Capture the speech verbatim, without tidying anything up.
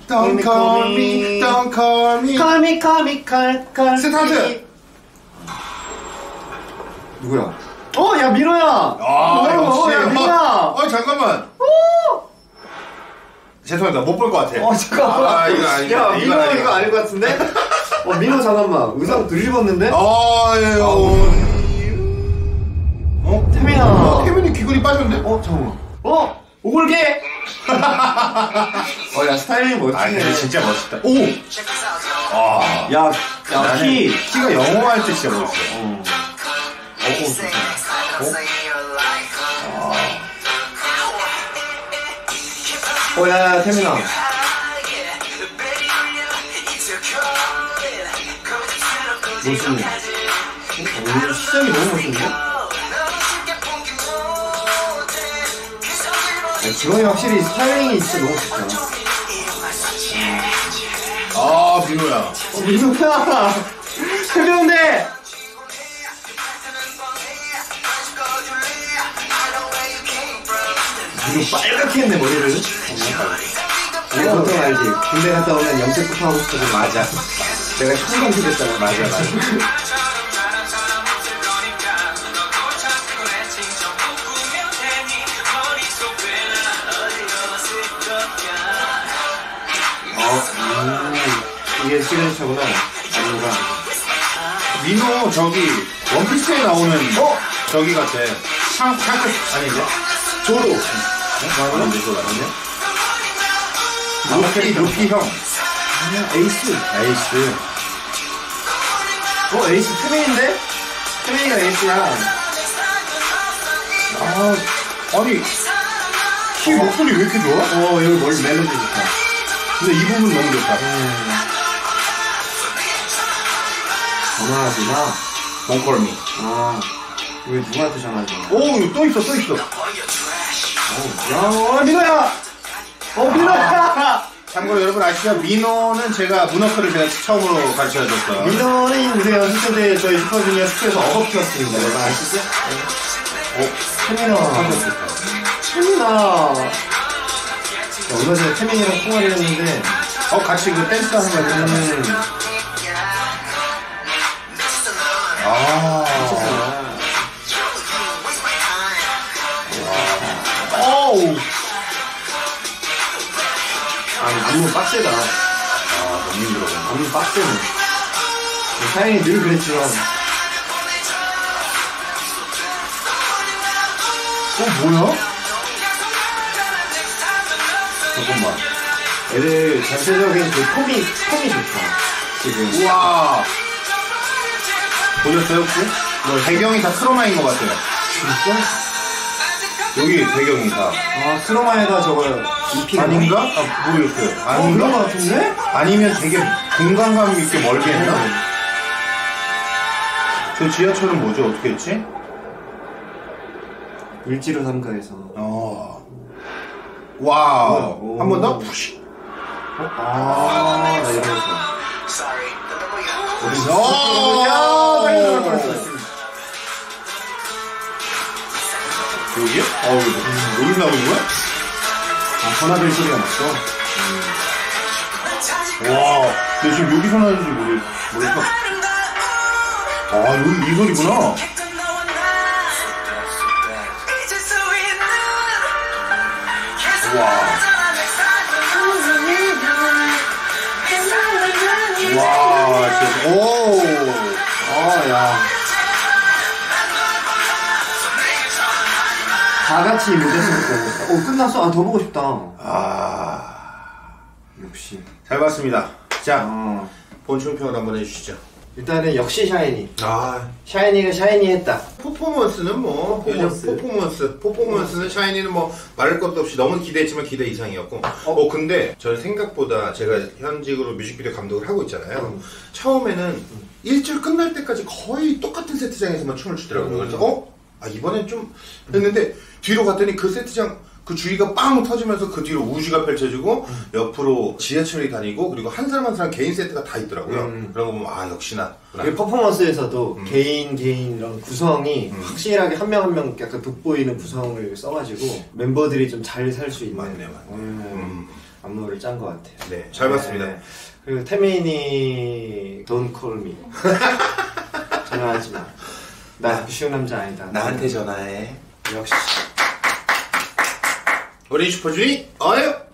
Don't call me, don't call me. Call me, call me, call, call. 스타트. 누구야? 어, 야 민호야. 아, 역시. 야 민호야. 어, 잠깐만. 죄송합니다. 못 볼 것 같아. 어, 잠깐만. 아, 이거 아니야. 야, 민호 이거 이거 아닐 것 같은데? 어, 민호 잠깐만. 의상 뒤집었는데? 아유. 어? 태민아. 어, 태민이 귀걸이 빠졌네? 어, 잠깐만. 어? 오골개! 어, 야, 스타일링 멋지네. 아, 근데 진짜 멋있다. 오! 아. 야, 야, 키. 키가 영어할 때 진짜 멋있어. 어. 어, 어, 좋다. 어? 어, 야, 야, 태민아. 멋있네. 오늘 시작이 너무 멋있는데? 야, 지원이 확실히 스타일링이 진짜 너무 좋다. 아, 민호야. 어, 민호야! 해병대! 이거 빨갛게 했네, 머리를. 내가 보통 알지? 군대 갔다 오면 염색부터 하고 싶어서. 맞아. 내가 형광색 했잖아. 맞아, 맞아. 어, 음, 이게 시그니처구나. 안무가. 민호 저기 원피스에 나오는 어? 저기 같아. 샹, 샹크 아닌데? 조로. 어? 아닌데 조로 아니냐? 루피, 루피 형. 아니야, 에이스. 에이스. 어, 에이스 태민인데? 태민이가 에이스야. 아, 아니 키 목소리 왜 이렇게 좋아? 어, 여기 머리 멜로디 좋다. 근데 이 부분 너무 좋다. 음. 전화하지 마. Don't call me. 아, 왜 누구한테 전화하지? 오, 이거 또 있어, 또 있어. 야, 어, 민호야! 어, 민호야! 참고로 여러분 아시죠? 민호는 제가 문어크를 제가 처음으로 가르쳐줬어요. 민호는 우리가 슈퍼대 저희 슈퍼주니어 스쿨에서 어버 키웠습니다. 여러분 아시죠? 어, 태민아. 태민아. 얼마 전에 태민이랑 통화를 했는데, 어, 같이 그 댄스 하는 거 했잖아. 음, 아. 어우. 아니, 안무 빡세다. 아, 너무 힘들어. 안무 빡세네. 사연이 늘 그랬지만. 어, 뭐야? 잠깐만. 애들 전체적인 그 폼이, 폼이 좋다. 지금. 우와. 보셨어요, 혹시? 뭐, 배경이 다 크로마인 것 같아요. 진짜? 여기 배경이 다. 아, 크로마에다 저거 입히는 아닌가? 아, 모르겠어요. 어, 아닌가? 그런 거 같은데? 아니면 되게 공간감 있게 멀게 했나? 저 지하철은 뭐죠? 어떻게 했지? 을지로 삼가에서. 어. 와우. 한 번 더? 푸시. 어? 아, 나 이러고 있어. 오! 야, 빨리 나올 뻔했어. 여기요? 어, 여기, 여기 나오는 거야? 아, 전화벨 소리가 났어. 와, 근데 지금 여기서 나는지 모르, 모르겠어. 아, 여기 이 소리구나. 와. 와, 진짜. 오! 아, 야. 다 같이 무대 쓰니까. 오, 끝났어? 아, 더 보고 싶다. 아. 역시. 잘 봤습니다. 자, 어. 본충평을 한번 해주시죠. 일단은 역시 샤이니. 아. 샤이니가 샤이니 했다. 퍼포먼스는 뭐, 퍼포먼스. 요즘 퍼포먼스. 퍼포먼스는 샤이니는 뭐, 말할 것도 없이 너무 기대했지만 기대 이상이었고. 어, 어 근데 저는 생각보다 제가 현직으로 뮤직비디오 감독을 하고 있잖아요. 음. 처음에는 음. 일주일 끝날 때까지 거의 똑같은 세트장에서만 춤을 추더라고요. 그래서, 어? 아, 이번엔 좀 했는데, 뒤로 갔더니 그 세트장, 그 주위가 빵 터지면서 그 뒤로 우주가 펼쳐지고 음. 옆으로 지하철이 다니고 그리고 한 사람 한 사람 개인 세트가 다 있더라고요. 음. 그런 거 보면 아 역시나. 그 퍼포먼스에서도 음. 개인 개인 이런 구성이 음. 확실하게 한 명 한 명 약간 돋보이는 구성을 써가지고 멤버들이 좀 잘 살 수 있는. 맞네, 맞네. 음. 음. 안무를 짠 것 같아요. 네, 잘 봤습니다. 네. 그리고 태민이 Don't call me. 전화하지 마. 나 그 쉬운 남자 아니다. 나한테 전화해. 역시. 우리 슈퍼주의 어요.